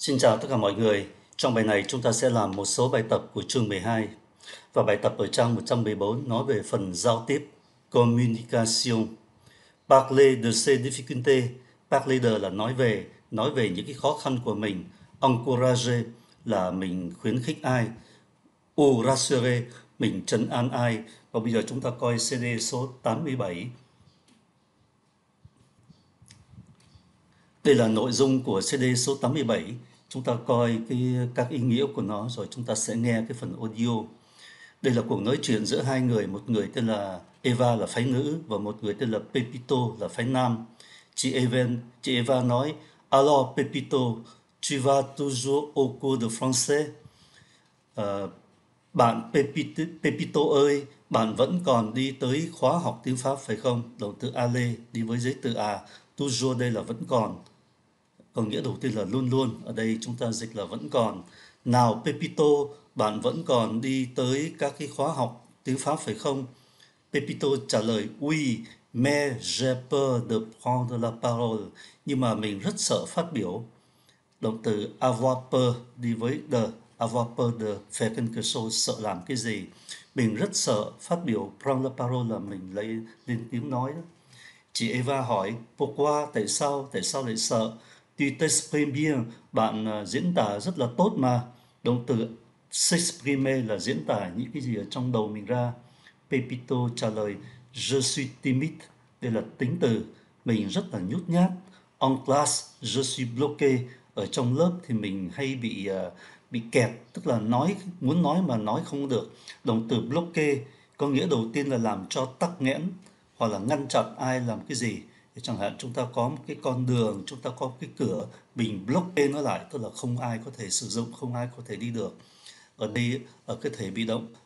Xin chào tất cả mọi người. Trong bài này chúng ta sẽ làm một số bài tập của chương 12. Và bài tập ở trang 114 nói về phần giao tiếp, communication. Parler de ses difficultés. Parler de là nói về những cái khó khăn của mình. Encourager là mình khuyến khích ai. Ou rassurer, mình trấn an ai. Và bây giờ chúng ta coi CD số 87. Đây là nội dung của CD số 87. Chúng ta coi các ý nghĩa của nó rồi chúng ta sẽ nghe cái phần audio. Đây là cuộc nói chuyện giữa hai người, một người tên là Eva là phái nữ và một người tên là Pepito là phái nam. Chị Eva nói: Alors Pepito, tu vas toujours au cours de français? Ờ, Bạn Pepito ơi, bạn vẫn còn đi tới khóa học tiếng Pháp phải không? Động từ aller đi với giấy từ à. Toujours đây là vẫn còn. Có nghĩa đầu tiên là luôn luôn, ở đây chúng ta dịch là vẫn còn. Nào Pepito, bạn vẫn còn đi tới các cái khóa học tiếng Pháp phải không? Pepito trả lời: Oui, mais j'ai peur de prendre la parole. Nhưng mà mình rất sợ phát biểu. Động từ avoir peur đi với de, avoir peur de faire quelque chose, sợ làm cái gì. Mình rất sợ phát biểu, prendre la parole là mình lấy lên tiếng nói đó. Chị Eva hỏi: Pourquoi, tại sao lại sợ? Tu t'exprimes bien, bạn diễn tả rất là tốt mà. Động từ s'exprimer là diễn tả những cái gì ở trong đầu mình ra. Pepito trả lời: Je suis timide, đây là tính từ, mình rất là nhút nhát. En classe, je suis bloqué, ở trong lớp thì mình hay bị kẹt, tức là muốn nói mà nói không được. Động từ bloqué có nghĩa đầu tiên là làm cho tắc nghẽn hoặc là ngăn chặn ai làm cái gì. Thì chẳng hạn chúng ta có một cái con đường, chúng ta có cái cửa, mình blockade nó lại, tức là không ai có thể sử dụng, không ai có thể đi được. Ở đây ở cái thể bị động,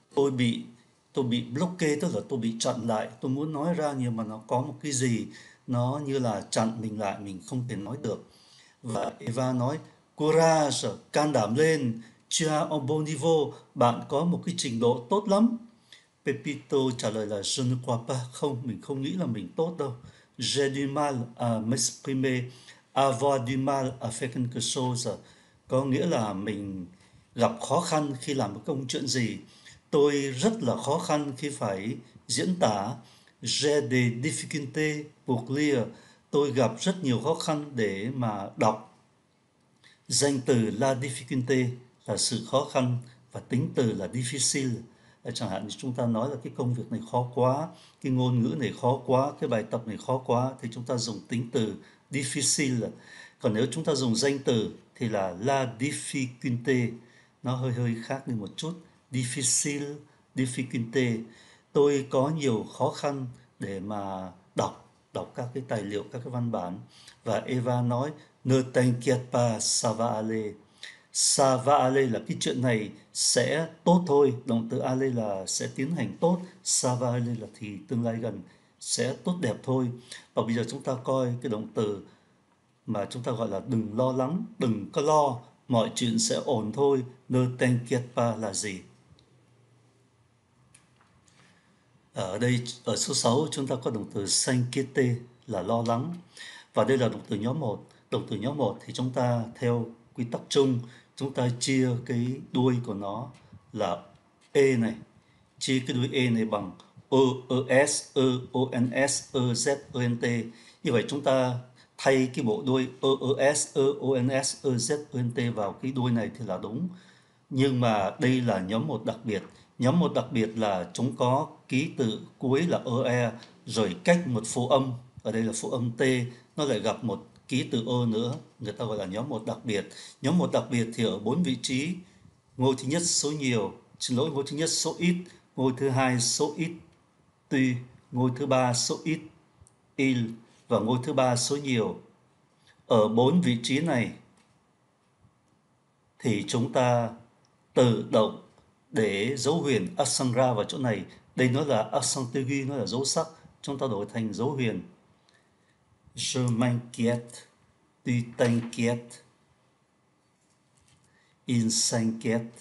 tôi bị blockade, tức là tôi bị chặn lại, tôi muốn nói ra nhưng mà nó có một cái gì nó như là chặn mình lại, mình không thể nói được. Và Eva nói: Courage, can đảm lên, tu as un bon niveau, bạn có một cái trình độ tốt lắm. Pepito trả lời là Je ne crois pas, không, mình không nghĩ là mình tốt đâu. J'ai du mal à m'exprimer, avoir du mal à faire quelque chose, có nghĩa là mình gặp khó khăn khi làm một công chuyện gì. Tôi rất là khó khăn khi phải diễn tả. J'ai des difficultés pour lire, tôi gặp rất nhiều khó khăn để mà đọc. Danh từ la difficulté là sự khó khăn và tính từ là difficile. Chẳng hạn như chúng ta nói là cái công việc này khó quá, cái ngôn ngữ này khó quá, cái bài tập này khó quá thì chúng ta dùng tính từ difficile. Còn nếu chúng ta dùng danh từ thì là la difficulté, nó hơi hơi khác đi một chút. Difficile, difficulté. Tôi có nhiều khó khăn để mà đọc các cái tài liệu, các cái văn bản. Và Eva nói: Ne t'inquiète pas, ça va aller. Ça va aller là cái chuyện này sẽ tốt thôi. Động từ aller là sẽ tiến hành tốt. Ça va aller là thì tương lai gần, sẽ tốt đẹp thôi. Và bây giờ chúng ta coi cái động từ mà chúng ta gọi là đừng lo lắng, đừng có lo, mọi chuyện sẽ ổn thôi. Ne t'inquiète pas là gì? Ở đây ở số 6 chúng ta có động từ s'inquiéter là lo lắng. Và đây là động từ nhóm một. Động từ nhóm một thì chúng ta theo quy tắc chung, chúng ta chia cái đuôi của nó là e này, chia cái đuôi e này bằng ES, EONS, EZ, ENT. Như vậy chúng ta thay cái bộ đuôi EES, EONS, EZ, ENT vào cái đuôi này thì là đúng. Nhưng mà đây là nhóm một đặc biệt. Nhóm một đặc biệt là chúng có ký tự cuối là EE, rồi cách một phụ âm, ở đây là phụ âm T, nó lại gặp một ký tự O nữa, người ta gọi là nhóm một đặc biệt. Nhóm một đặc biệt thì ở 4 vị trí: ngôi thứ nhất số nhiều, ngôi thứ nhất số ít, ngôi thứ hai số ít tuy, ngôi thứ ba số ít il và ngôi thứ ba số nhiều. Ở 4 vị trí này thì chúng ta tự động để dấu huyền accent ra vào chỗ này. Đây nó là accent aigu, nó là dấu sắc, chúng ta đổi thành dấu huyền. Je m'inquiète, tu t'inquiètes, il s'inquiète,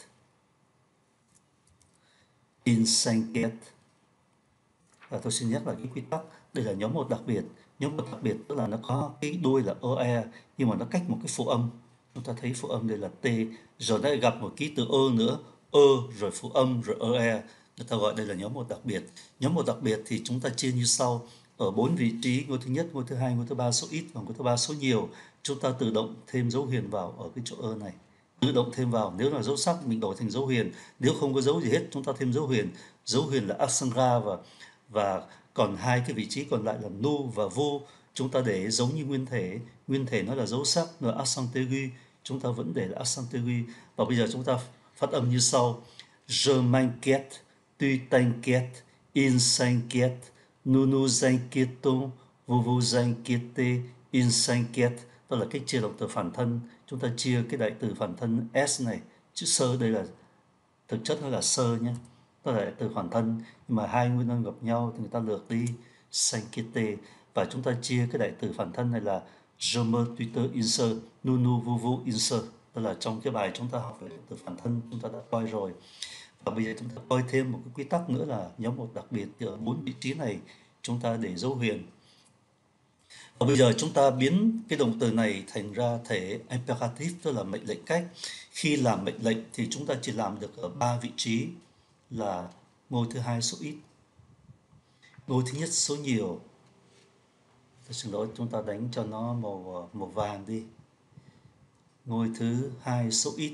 il s'inquiète. Và tôi xin nhắc lại cái quy tắc, đây là nhóm một đặc biệt. Nhóm một đặc biệt tức là nó có cái đuôi là OE nhưng mà nó cách một cái phụ âm. Chúng ta thấy phụ âm đây là T, rồi lại gặp một ký từ nữa, rồi phụ âm, rồi e. Người ta gọi đây là nhóm một đặc biệt. Nhóm một đặc biệt thì chúng ta chia như sau. Ở 4 vị trí, ngôi thứ nhất, ngôi thứ hai, ngôi thứ ba số ít và ngôi thứ ba số nhiều, chúng ta tự động thêm dấu huyền vào ở cái chỗ này. Tự động thêm vào, nếu là dấu sắc mình đổi thành dấu huyền, nếu không có dấu gì hết chúng ta thêm dấu huyền. Dấu huyền là accent grave và còn hai cái vị trí còn lại là nu và vu chúng ta để giống như nguyên thể nó là dấu sắc, nó là accent aigu, chúng ta vẫn để là accent aigu. Và bây giờ chúng ta phát âm như sau: je m'inquiète, tu t'inquiètes, il s'inquiète, nous nous inquiétons, vous vous inquiétez, il s'inquiète. Đó là cách chia động từ phản thân. Chúng ta chia cái đại từ phản thân s này, chữ sơ đây là thực chất nó là sơ nhé, đó là đại từ phản thân, nhưng mà hai nguyên âm gặp nhau thì người ta lược đi s'inquiéter, và chúng ta chia cái đại từ phản thân này là je me tuteur insert, nous nous vous vous insert. Đó là trong cái bài chúng ta học về từ phản thân chúng ta đã coi rồi. Và bây giờ chúng ta coi thêm một cái quy tắc nữa là nhóm một đặc biệt, ở 4 vị trí này chúng ta để dấu huyền. Và bây giờ chúng ta biến cái động từ này thành ra thể imperative, tức là mệnh lệnh cách. Khi làm mệnh lệnh thì chúng ta chỉ làm được ở 3 vị trí là ngôi thứ hai số ít, ngôi thứ nhất số nhiều. Tôi xin lỗi, chúng ta đánh cho nó màu vàng đi. Ngôi thứ hai số ít,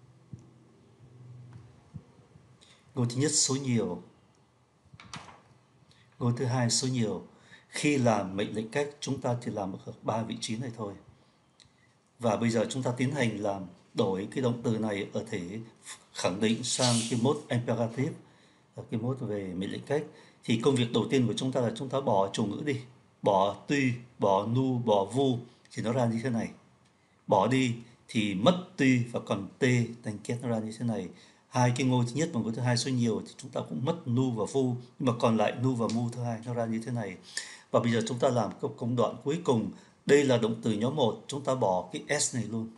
ngôi thứ nhất số nhiều, ngôi thứ hai số nhiều. Khi làm mệnh lệnh cách chúng ta chỉ làm ở 3 vị trí này thôi. Và bây giờ chúng ta tiến hành làm đổi cái động từ này ở thể khẳng định sang cái mode imperative, cái mode về mệnh lệnh cách. Thì công việc đầu tiên của chúng ta là chúng ta bỏ chủ ngữ đi, bỏ tuy, bỏ nu, bỏ vu thì nó ra như thế này. Bỏ đi thì mất tuy và còn t thành kết, nó ra như thế này. Hai cái ngôi thứ nhất và ngôi thứ hai số nhiều thì chúng ta cũng mất nu và vu, nhưng mà còn lại nu và mu thứ hai, nó ra như thế này. Và bây giờ chúng ta làm công đoạn cuối cùng. Đây là động từ nhóm 1, chúng ta bỏ cái s này luôn.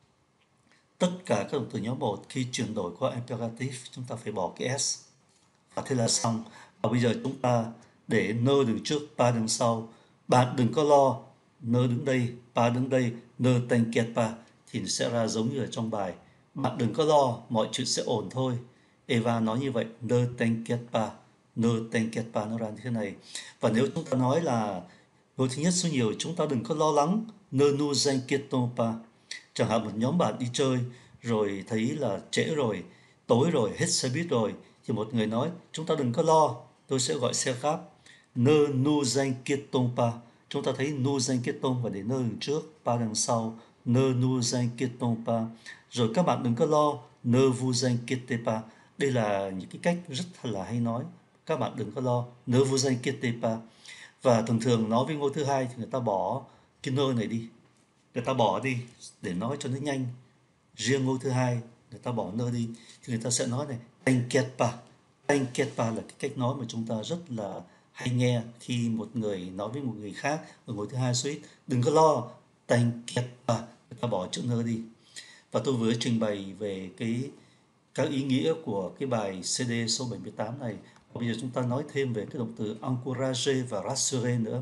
Tất cả các động từ nhóm 1 khi chuyển đổi qua imperative chúng ta phải bỏ cái s. Và thế là xong. Và bây giờ chúng ta để nơ đứng trước, pa đứng sau. Bạn đừng có lo, nơ đứng đây, pa đứng đây, nơ t'inquiète pas thì sẽ ra giống như ở trong bài. Bạn đừng có lo, mọi chuyện sẽ ổn thôi. Eva nói như vậy, nơ t'inquiète pas, nơ t'inquiète pas, nó ra như thế này. Và nếu chúng ta nói là ngôi thứ nhất số nhiều, chúng ta đừng có lo lắng, ne nous inquiétons pas. Chẳng hạn một nhóm bạn đi chơi rồi thấy là trễ rồi, tối rồi, hết xe buýt rồi, thì một người nói chúng ta đừng có lo, tôi sẽ gọi xe khác. Ne nous inquiétons pas. Chúng ta thấy nous inquiétons và để ne đằng trước, pas đằng sau. Ne nous inquiétons pas. Rồi các bạn đừng có lo, ne vous inquiétez pas. Đây là những cái cách rất là hay nói. Các bạn đừng có lo, ne vous inquiétez pas. Và thường thường nói với ngôi thứ hai thì người ta bỏ cái nơ này đi, người ta bỏ đi để nói cho nó nhanh. Riêng ngôi thứ hai người ta bỏ nơ đi thì người ta sẽ nói này, t'inquiète pas. T'inquiète pas là cái cách nói mà chúng ta rất là hay nghe khi một người nói với một người khác ở ngôi thứ hai số ít. Đừng có lo, t'inquiète pas, người ta bỏ chữ nơ đi. Và tôi vừa trình bày về các ý nghĩa của cái bài CD số 78 này. Và bây giờ chúng ta nói thêm về cái động từ encourager và rassurer nữa.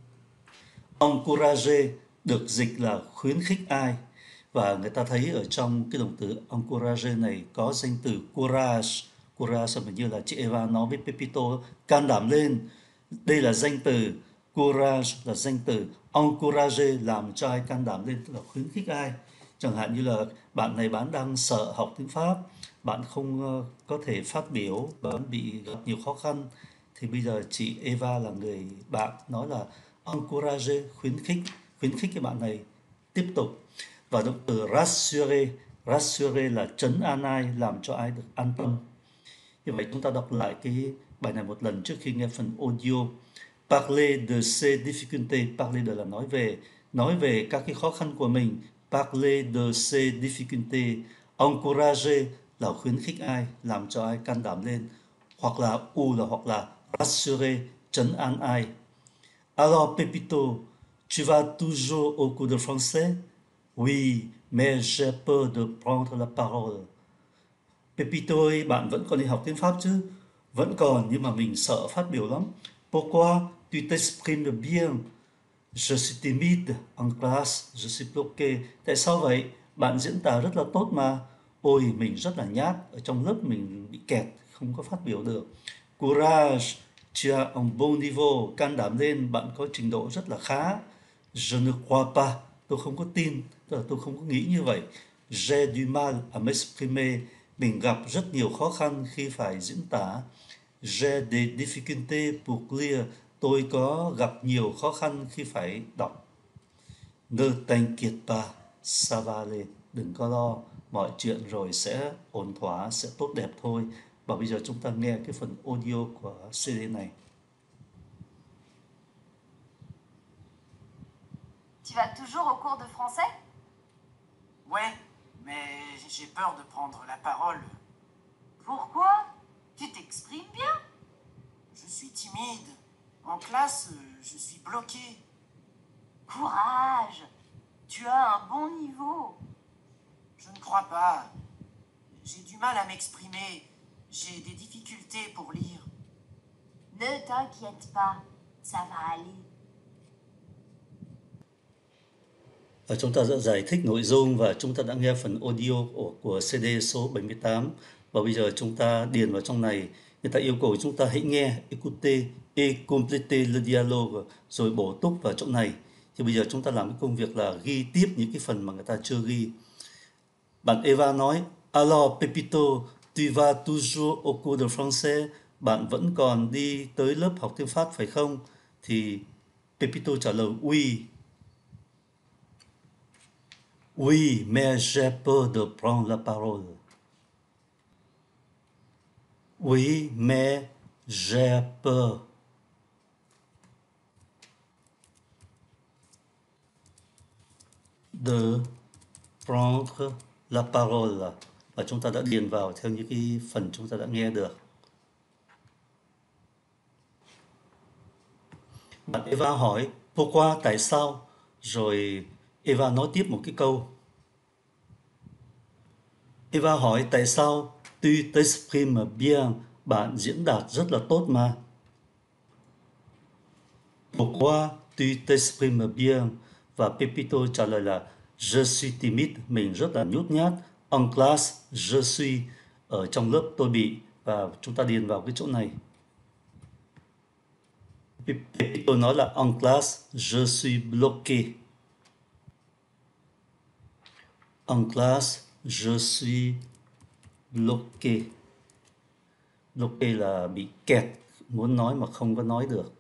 Encourager được dịch là khuyến khích ai, và người ta thấy ở trong cái động từ encourager này có danh từ courage. Courage hình như là chị Eva nói với Pepito, can đảm lên. Đây là danh từ, courage là danh từ, encourager làm cho ai can đảm lên, tức là khuyến khích ai. Chẳng hạn như là bạn đang sợ học tiếng Pháp, bạn không có thể phát biểu, bạn bị gặp nhiều khó khăn, thì bây giờ chị Eva là người bạn nói là encourage, khuyến khích cái bạn này tiếp tục. Và động từ rassurer, rassurer là trấn an ai, làm cho ai được an tâm. Như vậy chúng ta đọc lại cái bài này một lần trước khi nghe phần audio. Parler de ses difficultés, parler de là nói về các cái khó khăn của mình. Parler de ses difficultés, encourager là khuyến khích ai, làm cho ai can đảm lên, hoặc là rassurer, trấn an ai. Alors Pepito, tu vas toujours au cours de français? Oui, mais j'ai peur de prendre la parole. Pepito ơi, bạn vẫn còn đi học tiếng Pháp chứ? Vẫn còn, nhưng mà mình sợ phát biểu lắm. Pourquoi tu t'exprimes bien? Je suis timide en classe, je suis bloqué. Tại sao vậy? Bạn diễn tả rất là tốt mà. Ôi, mình rất là nhát, ở trong lớp mình bị kẹt, không có phát biểu được. Courage, tu as un bon niveau, can đảm lên, bạn có trình độ rất là khá. Je ne crois pas, tôi không có tin, tức là tôi không có nghĩ như vậy. J'ai du mal à m'exprimer, mình gặp rất nhiều khó khăn khi phải diễn tả. J'ai des difficultés pour lire, tôi có gặp nhiều khó khăn khi phải đọc. Ne t'inquiète pas, ça va aller. Đừng có lo, mọi chuyện rồi sẽ ổn thỏa, sẽ tốt đẹp thôi. Và bây giờ chúng ta nghe cái phần audio của CD này. Tu vas toujours au cours de français? Ouais, mais j'ai peur de prendre la parole. Pourquoi? Tu t'exprimes bien. Je suis timide. En classe, je suis bloqué. Courage. Tu as un bon niveau. Je ne crois pas. J'ai du mal à m'exprimer. J'ai des difficultés pour lire. Ne t'inquiète pas, ça va aller. Chúng ta đã giải thích nội dung và chúng ta đã nghe phần audio của CD số 78. Và bây giờ chúng ta điền vào trong này. Người ta yêu cầu chúng ta hãy nghe, écoutez et complétez le dialogue, rồi bổ túc vào chỗ này. Thì bây giờ chúng ta làm cái công việc là ghi tiếp những cái phần mà người ta chưa ghi. Bạn Eva nói, Alors Pepito, tu vas toujours au cours de français, bạn vẫn còn đi tới lớp học tiếng Pháp phải không? Thì Pepito trả lời, Oui. Oui, mais j'ai peur de prendre la parole. Oui, mais j'ai peur de prendre la parole. Và chúng ta đã điền vào theo những cái phần chúng ta đã nghe được. Bạn Eva hỏi, pourquoi, tại sao? Rồi Eva nói tiếp một cái câu. Eva hỏi, tại sao tu t'exprimes bien, bạn diễn đạt rất là tốt mà. Pourquoi tu t'exprimes bien? Và Pepito trả lời là Je suis timide, mình rất là nhút nhát. En classe, je suis, ở trong lớp tôi bị. Và chúng ta điền vào cái chỗ này. Pepito nói là en classe, je suis bloqué. En classe, je suis bloqué. Bloqué là bị kẹt, muốn nói mà không có nói được.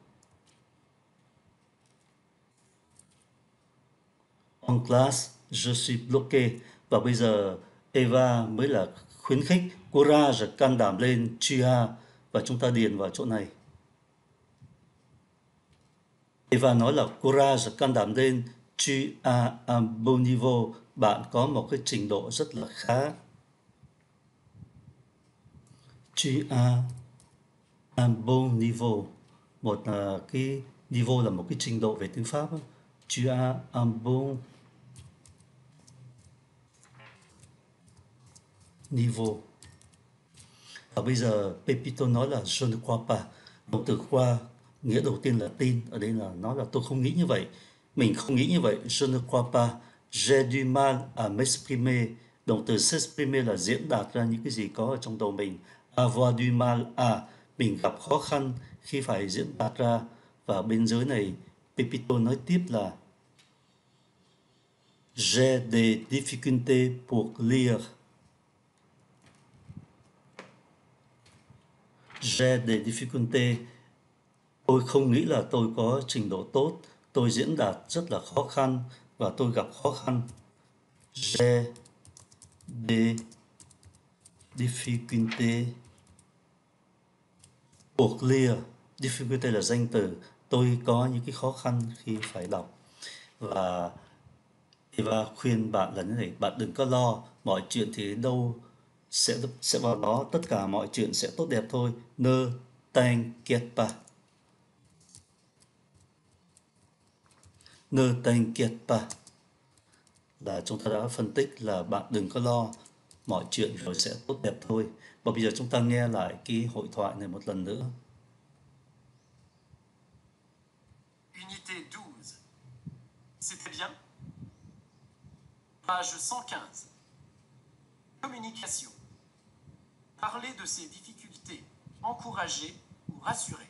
En classe, je suis bloqué. Và bây giờ Eva mới là khuyến khích, courage, can đảm lên, tu as, và chúng ta điền vào chỗ này. Eva nói là courage, can đảm lên, tu as un bon niveau, bạn có một cái trình độ rất là khá. Tu as un bon niveau, một cái niveau là một cái trình độ về tiếng Pháp. Tu as un bon niveau. Và bây giờ Pepito nói là je ne crois pas. Động từ croire nghĩa đầu tiên là tin, ở đây là nói là tôi không nghĩ như vậy, mình không nghĩ như vậy. Je ne crois pas, j'ai du mal à m'exprimer. Động từ s'exprimer là diễn đạt ra những cái gì có ở trong đầu mình. Avoir du mal à, mình gặp khó khăn khi phải diễn đạt ra. Và bên dưới này Pepito nói tiếp là j'ai des difficultés pour lire. J'ai des difficultés. Tôi không nghĩ là tôi có trình độ tốt, tôi diễn đạt rất là khó khăn và tôi gặp khó khăn. J'ai des difficultés pour lire. Difficulté là danh từ, tôi có những cái khó khăn khi phải đọc. Và Eva khuyên bạn là như thế này, bạn đừng có lo, mọi chuyện thì đâu sẽ vào đó, tất cả mọi chuyện sẽ tốt đẹp thôi. Ne t'inquiète pas. Ne t'inquiète pas là chúng ta đã phân tích là bạn đừng có lo, mọi chuyện rồi sẽ tốt đẹp thôi. Và bây giờ chúng ta nghe lại cái hội thoại này một lần nữa. Unité 12. C'était bien? Page 115. Communication. Parler de ses difficultés, encourager ou rassurer.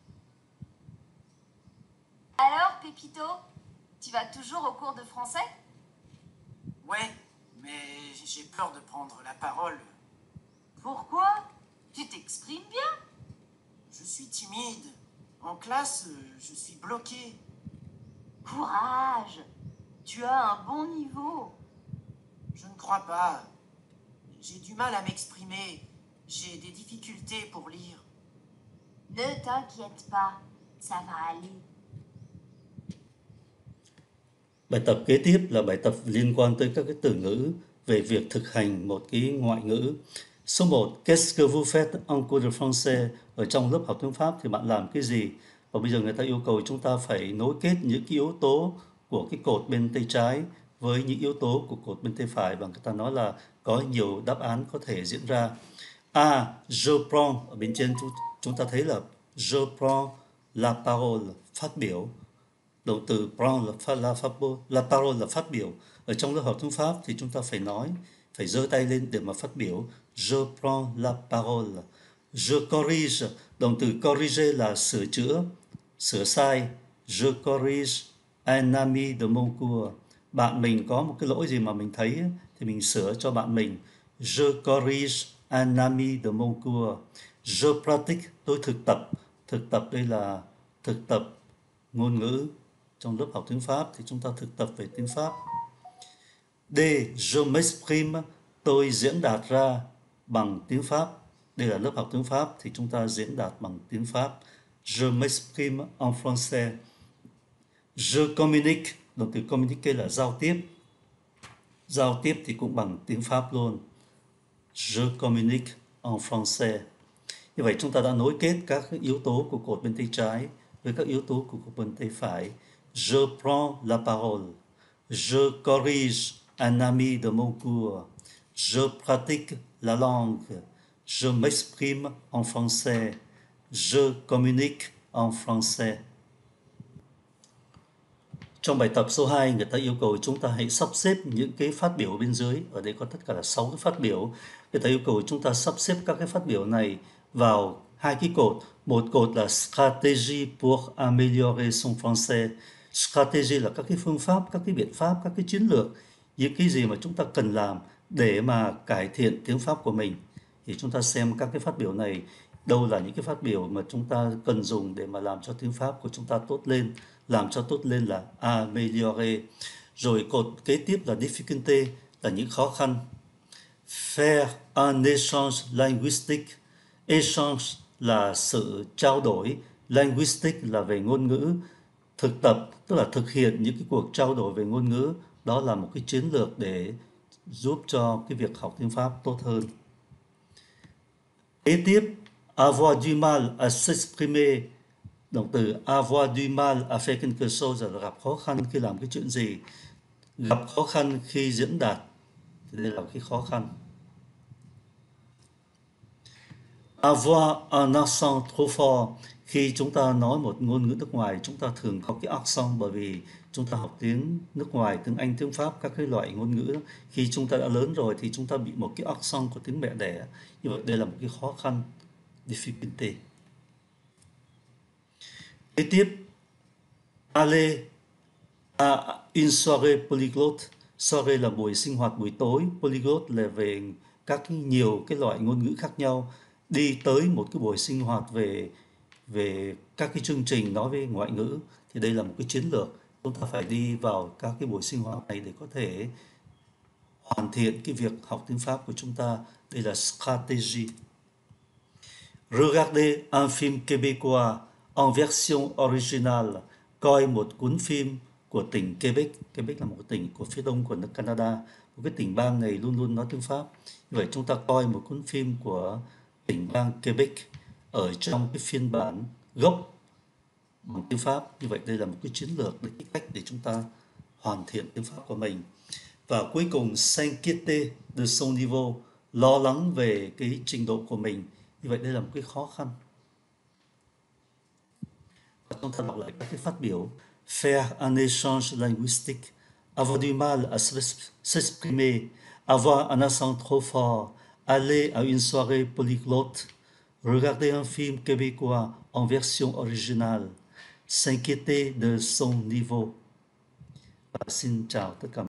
Alors, Pépito, tu vas toujours au cours de français? Ouais, mais j'ai peur de prendre la parole. Pourquoi? Tu t'exprimes bien. Je suis timide. En classe, je suis bloqué. Courage. Tu as un bon niveau. Je ne crois pas. J'ai du mal à m'exprimer. J'ai des difficultés pour lire. Ne t'inquiète pas, ça va aller. Bài tập kế tiếp là bài tập liên quan tới các cái từ ngữ về việc thực hành một cái ngoại ngữ. Số 1, Qu'est-ce que vous faites en cours de français? Ở trong lớp học tiếng Pháp thì bạn làm cái gì? Và bây giờ người ta yêu cầu chúng ta phải nối kết những cái yếu tố của cái cột bên tay trái với những yếu tố của cột bên tay phải, và người ta nói là có nhiều đáp án có thể diễn ra. A. Je prends. Ở bên trên chúng ta thấy là je prends la parole, phát biểu. Động từ prend la parole là phát biểu. Ở trong lớp học tiếng Pháp thì chúng ta phải nói, phải giơ tay lên để mà phát biểu. Je prends la parole. Je corrige. Động từ corriger là sửa chữa, sửa sai. Je corrige un ami de mon cours. Bạn mình có một cái lỗi gì mà mình thấy thì mình sửa cho bạn mình. Je corrige un ami de mon cours. Je pratique. Tôi thực tập. Thực tập đây là thực tập ngôn ngữ. Trong lớp học tiếng Pháp thì chúng ta thực tập về tiếng Pháp. D. Je m'exprime. Tôi diễn đạt ra bằng tiếng Pháp. Đây là lớp học tiếng Pháp thì chúng ta diễn đạt bằng tiếng Pháp. Je m'exprime en français. Je communique. Động từ communiquer là giao tiếp. Giao tiếp thì cũng bằng tiếng Pháp luôn. Je communique en français. Như vậy chúng ta đã nối kết các yếu tố của cột bên tay trái với các yếu tố của cột bên tay phải. Je prends la parole. Je corrige un ami de mon cours. Je pratique la langue. Je m'exprime en français. Je communique en français. Trong bài tập số 2, người ta yêu cầu chúng ta hãy sắp xếp những cái phát biểu bên dưới. Ở đây có tất cả là 6 cái phát biểu. Người ta yêu cầu chúng ta sắp xếp các cái phát biểu này vào hai cái cột. Một cột là stratégie pour améliorer son français. Stratégie là các cái phương pháp, các cái biện pháp, các cái chiến lược, những cái gì mà chúng ta cần làm để mà cải thiện tiếng Pháp của mình. Thì chúng ta xem các cái phát biểu này, đâu là những cái phát biểu mà chúng ta cần dùng để mà làm cho tiếng Pháp của chúng ta tốt lên. Làm cho tốt lên là améliorer. Rồi cột kế tiếp là difficulté, là những khó khăn. Faire un échange linguistique. Échange là sự trao đổi, linguistique là về ngôn ngữ. Thực tập tức là thực hiện những cái cuộc trao đổi về ngôn ngữ. Đó là một cái chiến lược để giúp cho cái việc học tiếng Pháp tốt hơn. Kế tiếp, avoir du mal à s'exprimer. Động từ avoir du mal à faire quelque chose là gặp khó khăn khi làm cái chuyện gì. Gặp khó khăn khi diễn đạt thì đây là cái khó khăn. Avoir un accent trop fort. Khi chúng ta nói một ngôn ngữ nước ngoài, chúng ta thường có cái accent, bởi vì chúng ta học tiếng nước ngoài, tiếng Anh, tiếng Pháp, các cái loại ngôn ngữ đó. Khi chúng ta đã lớn rồi thì chúng ta bị một cái accent của tiếng mẹ đẻ. Như vậy đây là một cái khó khăn, difficulté. Kế tiếp, aller à une soirée polyglotte. Soirée là buổi sinh hoạt buổi tối, polyglotte là về nhiều cái loại ngôn ngữ khác nhau. Đi tới một cái buổi sinh hoạt về các cái chương trình nói về ngoại ngữ thì đây là một cái chiến lược. Chúng ta phải đi vào các cái buổi sinh hoạt này để có thể hoàn thiện cái việc học tiếng Pháp của chúng ta. Đây là stratégie. Regarder un film québécois en version originale. Coi một cuốn phim của tỉnh Quebec. Quebec là một tỉnh của phía đông của nước Canada, một cái tỉnh bang này luôn luôn nói tiếng Pháp. Như vậy chúng ta coi một cuốn phim của tỉnh bang Quebec ở trong cái phiên bản gốc bằng tiếng Pháp. Như vậy đây là một cái chiến lược, cái cách để chúng ta hoàn thiện tiếng Pháp của mình. Và cuối cùng, s'inquiéter de son niveau, lo lắng về cái trình độ của mình. Như vậy đây là một cái khó khăn. Và chúng ta đọc lại các cái phát biểu. Faire un échange linguistique, avoir du mal à s'exprimer, avoir un accent trop fort, aller à une soirée polyglotte, regarder un film québécois en version originale, s'inquiéter de son niveau. Xin chào tất cả